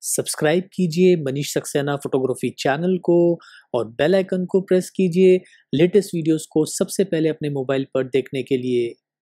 Subscribe कीजिए Manish Saxena photography channel को और बेल आइकन को प्रेस कीजिए लेटेस्ट वीडियोस को सबसे पहले अपने मोबाइल पर देखने के लिए।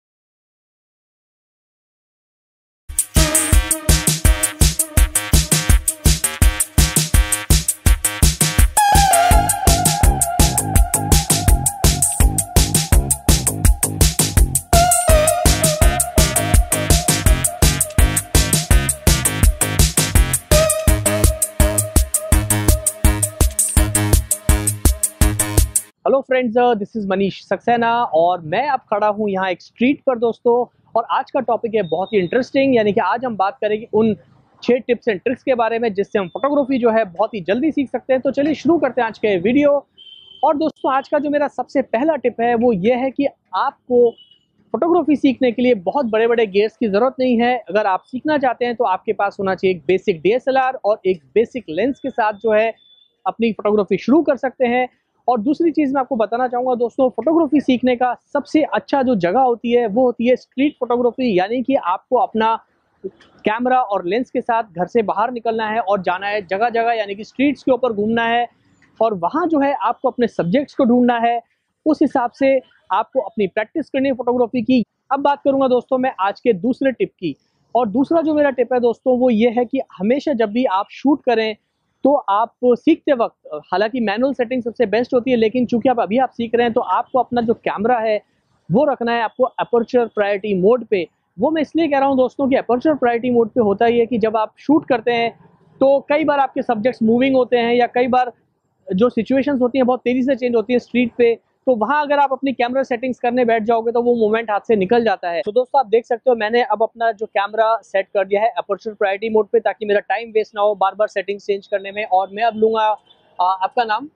Hello friends, this is Manish Saxena और मैं अब खड़ा हूँ यहाँ एक स्ट्रीट पर दोस्तों। और आज का टॉपिक है बहुत ही इंटरेस्टिंग, यानी कि आज हम बात करेंगे उन 6 टिप्स एंड ट्रिक्स के बारे में जिससे हम फोटोग्राफी जो है बहुत ही जल्दी सीख सकते हैं। तो चलिए शुरू करते हैं आज के वीडियो। और दोस्तों आज का जो मेरा सबसे पहला टिप है वो ये है कि आपको फोटोग्राफी सीखने के लिए बहुत बड़े बड़े गियर्स की ज़रूरत नहीं है। अगर आप सीखना चाहते हैं तो आपके पास होना चाहिए एक बेसिक DSLR और एक बेसिक लेंस के साथ जो है अपनी फोटोग्राफी शुरू कर सकते हैं। और दूसरी चीज़ मैं आपको बताना चाहूँगा दोस्तों, फोटोग्राफी सीखने का सबसे अच्छा जो जगह होती है वो होती है स्ट्रीट फोटोग्राफी, यानी कि आपको अपना कैमरा और लेंस के साथ घर से बाहर निकलना है और जाना है जगह जगह, यानी कि स्ट्रीट्स के ऊपर घूमना है और वहाँ जो है आपको अपने सब्जेक्ट्स को ढूंढना है। उस हिसाब से आपको अपनी प्रैक्टिस करनी है फोटोग्राफी की। अब बात करूँगा दोस्तों मैं आज के दूसरे टिप की। और दूसरा जो मेरा टिप है दोस्तों वो ये है कि हमेशा जब भी आप शूट करें तो आप सीखते वक्त, हालांकि मैनुअल सेटिंग सबसे बेस्ट होती है, लेकिन चूंकि आप सीख रहे हैं तो आपको अपना जो कैमरा है वो रखना है आपको अपर्चर प्रायोरिटी मोड पे। वो मैं इसलिए कह रहा हूं दोस्तों कि अपर्चर प्रायोरिटी मोड पे होता ही है कि जब आप शूट करते हैं तो कई बार आपके सब्जेक्ट्स मूविंग होते हैं या कई बार जो सिचुएशंस होती हैं बहुत तेज़ी से चेंज होती है स्ट्रीट पे, तो वहाँ अगर आप अपनी कैमरा सेटिंग्स करने बैठ जाओगे तो वो मोमेंट हाथ से निकल जाता है। तो दोस्तों आप देख सकते हो मैंने अब अपना जो कैमरा सेट कर दिया है अपर्चर प्रायोरिटी मोड पे, ताकि मेरा टाइम वेस्ट ना हो बार बार सेटिंग्स चेंज करने में। और मैं अब लूँगा आपका नाम?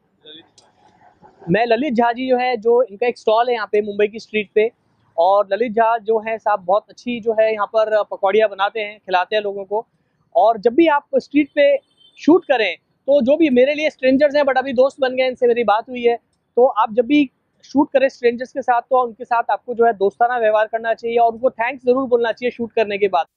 मैं ललित झा जी जो है, जो इनका एक स्टॉल है यहाँ पे मुंबई की स्ट्रीट पे। और ललित झा जो है साहब बहुत अच्छी जो है यहाँ पर पकौड़ियाँ बनाते हैं, खिलाते हैं लोगों को। और जब भी आप स्ट्रीट पे शूट करें तो जो भी मेरे लिए स्ट्रेंजर्स हैं बट अभी दोस्त बन गए, इनसे मेरी बात हुई है, तो आप जब भी शूट करें स्ट्रेंजर्स के साथ तो उनके साथ आपको जो है दोस्ताना व्यवहार करना चाहिए और उनको थैंक्स जरूर बोलना चाहिए शूट करने के बाद।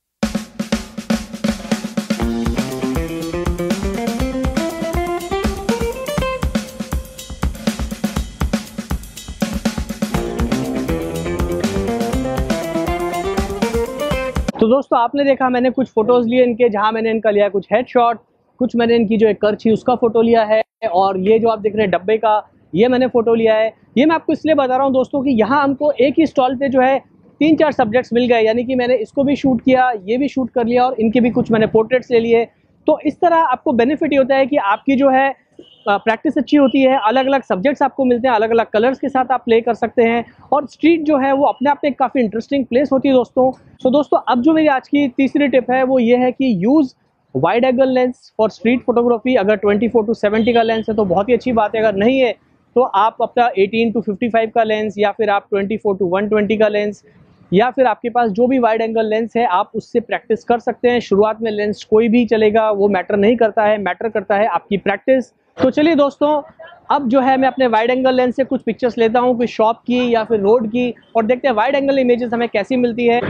तो दोस्तों आपने देखा मैंने कुछ फोटोज लिए इनके, जहां मैंने इनका लिया कुछ हेडशॉट, कुछ मैंने इनकी जो एक करछी उसका फोटो लिया है, और ये जो आप देख रहे हैं डब्बे का ये मैंने फोटो लिया है। ये मैं आपको इसलिए बता रहा हूँ दोस्तों कि यहाँ हमको एक ही स्टॉल पे जो है 3-4 सब्जेक्ट्स मिल गए, यानी कि मैंने इसको भी शूट किया, ये भी शूट कर लिया और इनके भी कुछ मैंने पोर्ट्रेट्स ले लिए। तो इस तरह आपको बेनिफिट ये होता है कि आपकी जो है प्रैक्टिस अच्छी होती है, अलग अलग सब्जेक्ट्स आपको मिलते हैं, अलग अलग कलर्स के साथ आप प्ले कर सकते हैं। और स्ट्रीट जो है वो अपने आप में काफ़ी इंटरेस्टिंग प्लेस होती है दोस्तों। तो दोस्तों अब जो मेरी आज की तीसरी टिप है वो ये है कि use wide angle lens for street photography. अगर 24-70 का लेंस है तो बहुत ही अच्छी बात है, अगर नहीं है तो आप अपना 18-55 का लेंस या फिर आप 24-120 का लेंस या फिर आपके पास जो भी वाइड एंगल लेंस है आप उससे प्रैक्टिस कर सकते हैं। शुरुआत में लेंस कोई भी चलेगा, वो मैटर नहीं करता है, मैटर करता है आपकी प्रैक्टिस। तो चलिए दोस्तों अब जो है मैं अपने वाइड एंगल लेंस से कुछ पिक्चर्स लेता हूँ, कुछ शॉप की या फिर रोड की, और देखते हैं वाइड एंगल इमेजेस हमें कैसी मिलती है।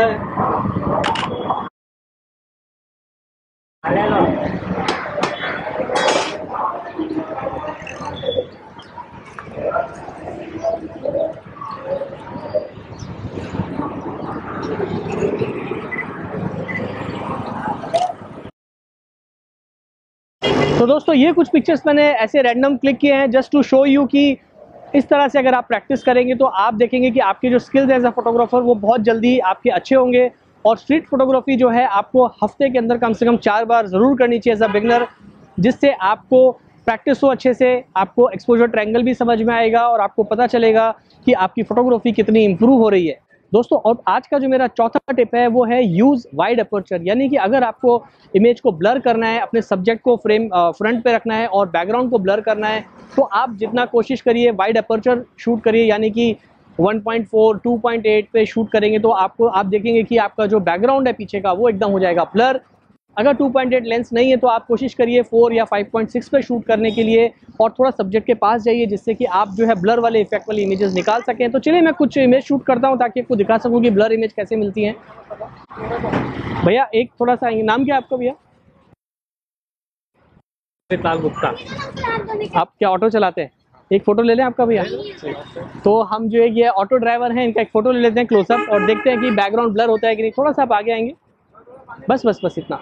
तो दोस्तों ये कुछ पिक्चर्स मैंने ऐसे रैंडम क्लिक किए हैं जस्ट टू शो यू कि इस तरह से अगर आप प्रैक्टिस करेंगे तो आप देखेंगे कि आपके जो स्किल्स एज अ फोटोग्राफर वो बहुत जल्दी आपके अच्छे होंगे। और स्ट्रीट फोटोग्राफी जो है आपको हफ्ते के अंदर कम से कम 4 बार ज़रूर करनी चाहिए एज अ बिगनर, जिससे आपको प्रैक्टिस हो अच्छे से, आपको एक्सपोजर ट्रायंगल भी समझ में आएगा और आपको पता चलेगा कि आपकी फोटोग्राफी कितनी इंप्रूव हो रही है दोस्तों। और आज का जो मेरा चौथा टिप है वो है यूज़ वाइड अपर्चर, यानी कि अगर आपको इमेज को ब्लर करना है, अपने सब्जेक्ट को फ्रेम फ्रंट पे रखना है और बैकग्राउंड को ब्लर करना है, तो आप जितना कोशिश करिए वाइड अपर्चर शूट करिए, यानी कि 1.4, 2.8 पे शूट करेंगे तो आप देखेंगे कि आपका जो बैकग्राउंड है पीछे का वो एकदम हो जाएगा ब्लर। अगर 2.8 लेंस नहीं है तो आप कोशिश करिए 4 या 5.6 पे शूट करने के लिए और थोड़ा सब्जेक्ट के पास जाइए, जिससे कि आप जो है ब्लर वाले इफेक्ट वाली इमेजेस निकाल सकें। तो चलिए मैं कुछ इमेज शूट करता हूं ताकि आपको दिखा सकूं कि ब्लर इमेज कैसे मिलती हैं। भैया एक थोड़ा सा नाम क्या है आपका भैया? लाल गुप्ता। आप क्या ऑटो चलाते हैं? एक फ़ोटो ले लें आपका भैया। तो हम जो है ये ऑटो ड्राइवर हैं, इनका एक फ़ोटो ले लेते हैं क्लोजअप और देखते हैं कि बैकग्राउंड ब्लर होता है कि नहीं। थोड़ा सा आप आगे आएंगे, बस बस बस इतना,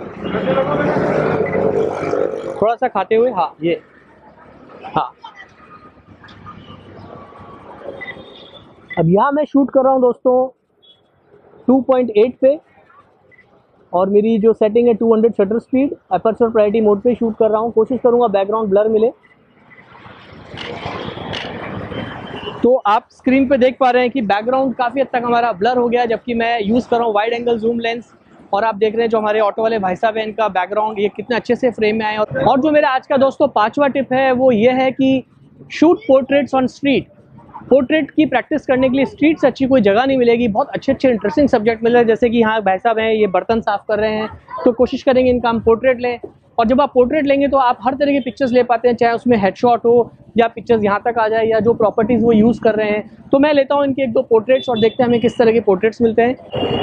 थोड़ा सा खाते हुए। हाँ ये, हाँ। अब यहाँ मैं शूट कर रहा हूँ दोस्तों 2.8 पे, और मेरी जो सेटिंग है 200 shutter speed, aperture priority mode पे शूट कर रहा हूँ। कोशिश करूँगा बैकग्राउंड ब्लर मिले। तो आप स्क्रीन पे देख पा रहे हैं कि बैकग्राउंड काफ़ी हद तक हमारा ब्लर हो गया, जबकि मैं यूज़ कर रहा हूँ वाइड एंगल जूम लेंस। और आप देख रहे हैं जो हमारे ऑटो वाले भाई साहब हैं, इनका बैकग्राउंड ये कितने अच्छे से फ्रेम में आए। और जो मेरा आज का दोस्तों 5वां टिप है वो ये है कि shoot portraits on street. Portrait की प्रैक्टिस करने के लिए स्ट्रीट से अच्छी कोई जगह नहीं मिलेगी। बहुत अच्छे अच्छे इंटरेस्टिंग सब्जेक्ट मिल रहे हैं, जैसे कि यहाँ भाई साहब हैं, ये बर्तन साफ कर रहे हैं, तो कोशिश करेंगे इनका हम पोर्ट्रेट लें। और जब आप पोर्ट्रेट लेंगे तो आप हर तरह की पिक्चर्स ले पाते हैं, चाहे उसमें हेडशॉट हो या पिक्चर्स यहाँ तक आ जाए या जो प्रॉपर्टीज़ वो यूज़ कर रहे हैं। तो मैं लेता हूँ इनके 1-2 पोर्ट्रेट्स और देखते हैं हमें किस तरह के पोर्ट्रेट्स मिलते हैं।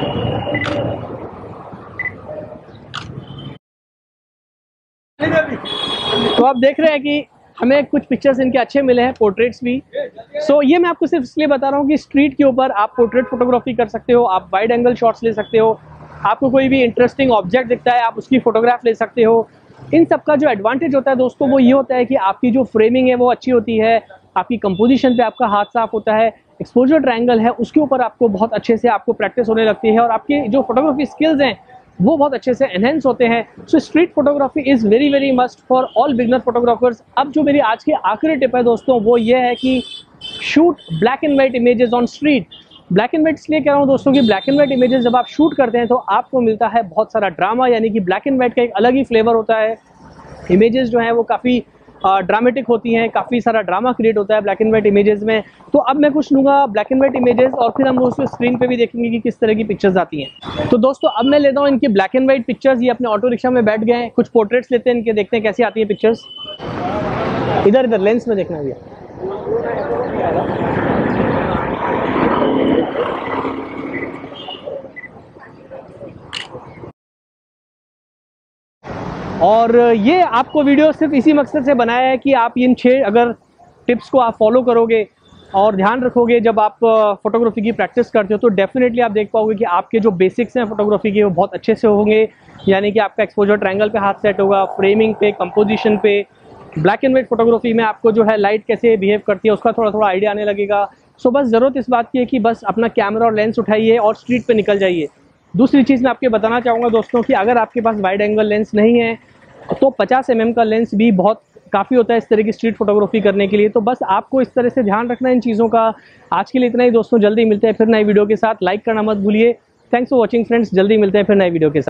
तो आप देख रहे हैं कि हमें कुछ पिक्चर्स इनके अच्छे मिले हैं, पोर्ट्रेट्स भी। सो ये मैं आपको सिर्फ इसलिए बता रहा हूँ कि स्ट्रीट के ऊपर आप पोर्ट्रेट फोटोग्राफी कर सकते हो, आप वाइड एंगल शॉट्स ले सकते हो, आपको कोई भी इंटरेस्टिंग ऑब्जेक्ट दिखता है आप उसकी फोटोग्राफ ले सकते हो। इन सब का जो एडवांटेज होता है दोस्तों वो ये होता है कि आपकी जो फ्रेमिंग है वो अच्छी होती है, आपकी कंपोजिशन पे आपका हाथ साफ होता है, एक्सपोजर ट्रायंगल है उसके ऊपर आपको बहुत अच्छे से आपको प्रैक्टिस होने लगती है, और आपकी जो फोटोग्राफी स्किल्स हैं वो बहुत अच्छे से एनहेंस होते हैं। So street photography is very very must for all beginner photographers. अब जो मेरी आज की आखिरी टिप है दोस्तों वो ये है कि shoot black and white images on street. Black and white इसलिए कह रहा हूँ दोस्तों कि ब्लैक एंड वाइट इमेजेस जब आप शूट करते हैं तो आपको मिलता है बहुत सारा ड्रामा, यानी कि ब्लैक एंड वाइट का एक अलग ही फ्लेवर होता है। इमेजेस जो हैं वो काफ़ी ड्रामेटिक होती हैं, काफ़ी सारा ड्रामा क्रिएट होता है ब्लैक एंड वाइट इमेजेस में। तो अब मैं कुछ लूँगा ब्लैक एंड वाइट इमेजेस और फिर हम उसमें स्क्रीन पे भी देखेंगे कि किस तरह की पिक्चर्स आती हैं। तो दोस्तों अब मैं लेता हूँ इनकी ब्लैक एंड वाइट पिक्चर्स। ये अपने ऑटो रिक्शा में बैठ गए हैं, कुछ पोर्ट्रेट्स लेते हैं इनके, देखते हैं कैसी आती है पिक्चर्स। इधर इधर लेंस में देखना भैया। और ये आपको वीडियो सिर्फ इसी मकसद से बनाया है कि आप इन 6 अगर टिप्स को आप फॉलो करोगे और ध्यान रखोगे जब आप फोटोग्राफी की प्रैक्टिस करते हो, तो डेफिनेटली आप देख पाओगे कि आपके जो बेसिक्स हैं फोटोग्राफी के वो बहुत अच्छे से होंगे। यानी कि आपका एक्सपोजर ट्रायंगल पे हाथ सेट होगा, फ्रेमिंग पे, कंपोजिशन पे, ब्लैक एंड वाइट फोटोग्राफी में आपको जो है लाइट कैसे बिहेव करती है उसका थोड़ा थोड़ा आइडिया आने लगेगा। सो बस ज़रूरत इस बात की है कि बस अपना कैमरा और लेंस उठाइए और स्ट्रीट पे निकल जाइए। दूसरी चीज़ मैं आपको बताना चाहूँगा दोस्तों कि अगर आपके पास वाइड एंगल लेंस नहीं है तो 50 mm का लेंस भी बहुत काफ़ी होता है इस तरह की स्ट्रीट फोटोग्राफी करने के लिए। तो बस आपको इस तरह से ध्यान रखना है इन चीज़ों का। आज के लिए इतना ही दोस्तों, जल्दी मिलते हैं फिर नई वीडियो के साथ। लाइक करना मत भूलिए। थैंक्स फॉर वॉचिंग फ्रेंड्स, जल्दी मिलते हैं फिर नई वीडियो के साथ।